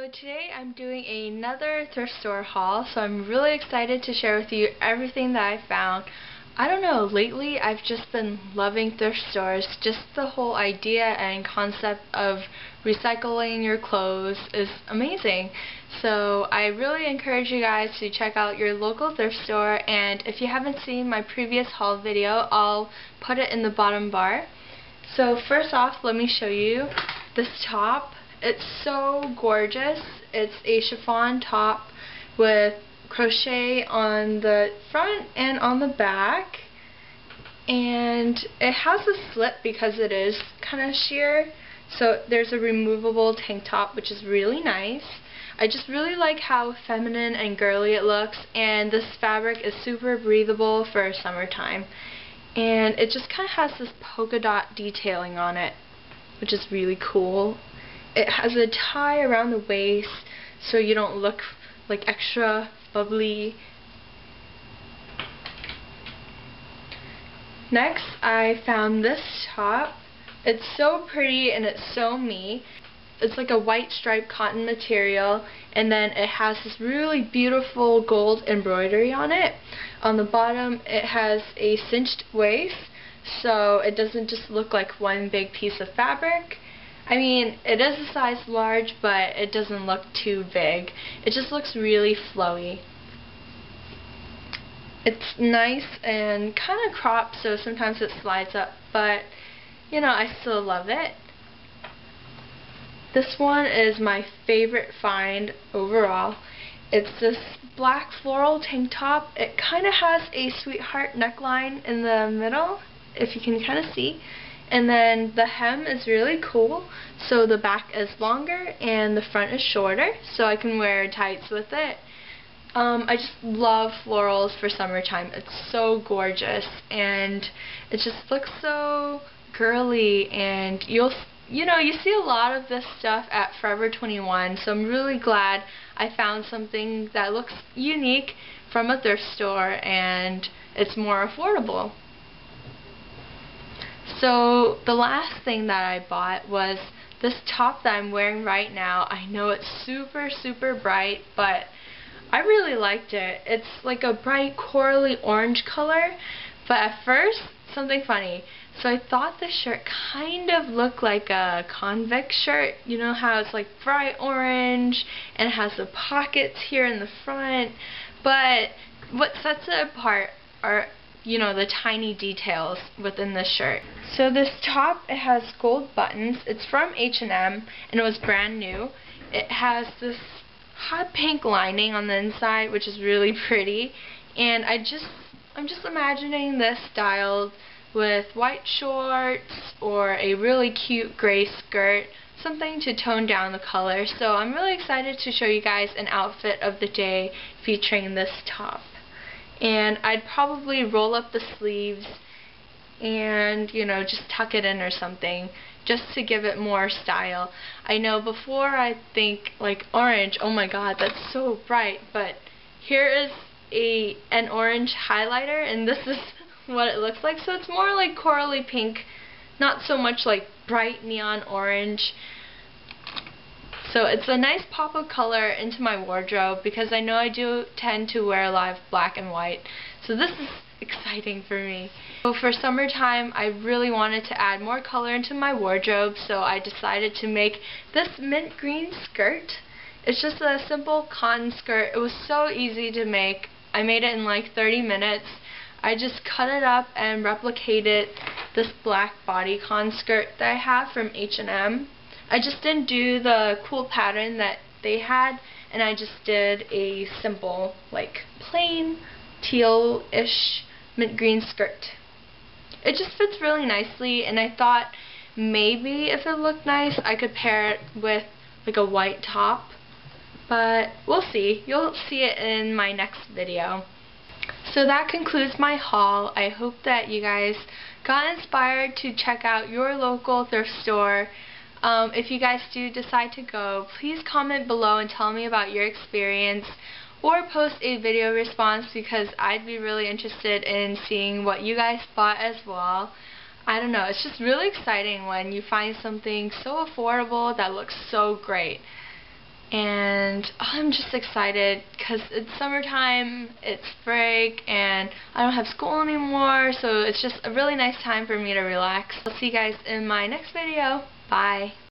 So today I'm doing another thrift store haul, so I'm really excited to share with you everything that I found. I don't know, lately I've just been loving thrift stores. Just the whole idea and concept of recycling your clothes is amazing. So I really encourage you guys to check out your local thrift store, and if you haven't seen my previous haul video, I'll put it in the bottom bar. So first off, let me show you this top. It's so gorgeous. It's a chiffon top with crochet on the front and on the back, and it has a slip because it is kind of sheer, so there's a removable tank top, which is really nice. I just really like how feminine and girly it looks, and this fabric is super breathable for summertime, and it just kind of has this polka dot detailing on it, which is really cool. It has a tie around the waist so you don't look like extra bubbly. Next, I found this top. It's so pretty and it's so me. It's like a white striped cotton material, and then it has this really beautiful gold embroidery on it. On the bottom it has a cinched waist, so it doesn't just look like one big piece of fabric. I mean, it is a size large, but it doesn't look too big. It just looks really flowy. It's nice and kind of cropped, so sometimes it slides up, but you know, I still love it. This one is my favorite find overall. It's this black floral tank top. It kind of has a sweetheart neckline in the middle, if you can kind of see. And then the hem is really cool, so the back is longer and the front is shorter, so I can wear tights with it. I just love florals for summertime. It's so gorgeous, and it just looks so girly, and you see a lot of this stuff at Forever 21, so I'm really glad I found something that looks unique from a thrift store and it's more affordable. So the last thing that I bought was this top that I'm wearing right now. I know it's super, super bright, but I really liked it. It's like a bright corally orange color, but at first, something funny. So I thought the shirt kind of looked like a convict shirt. You know how it's like bright orange and it has the pockets here in the front, but what sets it apart are the tiny details within the shirt. So this top, it has gold buttons. It's from H&M and it was brand new. It has this hot pink lining on the inside, which is really pretty, and I'm just imagining this styled with white shorts or a really cute gray skirt, something to tone down the color. So I'm really excited to show you guys an outfit of the day featuring this top. And I'd probably roll up the sleeves and just tuck it in or something, just to give it more style. I know before I think like orange, oh my god, that's so bright, but here is an orange highlighter, and this is what it looks like. So it's more like corally pink, not so much like bright neon orange. So it's a nice pop of color into my wardrobe, because I know I do tend to wear a lot of black and white. So this is exciting for me. So for summertime, I really wanted to add more color into my wardrobe, so I decided to make this mint green skirt. It's just a simple cotton skirt. It was so easy to make. I made it in like 30 minutes. I just cut it up and replicated this black bodycon skirt that I have from H&M. I just didn't do the cool pattern that they had, and I just did a simple, like, plain teal-ish mint green skirt. It just fits really nicely, and I thought maybe if it looked nice I could pair it with like a white top, but we'll see. You'll see it in my next video. So that concludes my haul. I hope that you guys got inspired to check out your local thrift store. If you guys do decide to go, please comment below and tell me about your experience, or post a video response, because I'd be really interested in seeing what you guys bought as well. I don't know, it's just really exciting when you find something so affordable that looks so great. and I'm just excited because it's summertime, it's break, and I don't have school anymore, so it's just a really nice time for me to relax. I'll see you guys in my next video. Bye.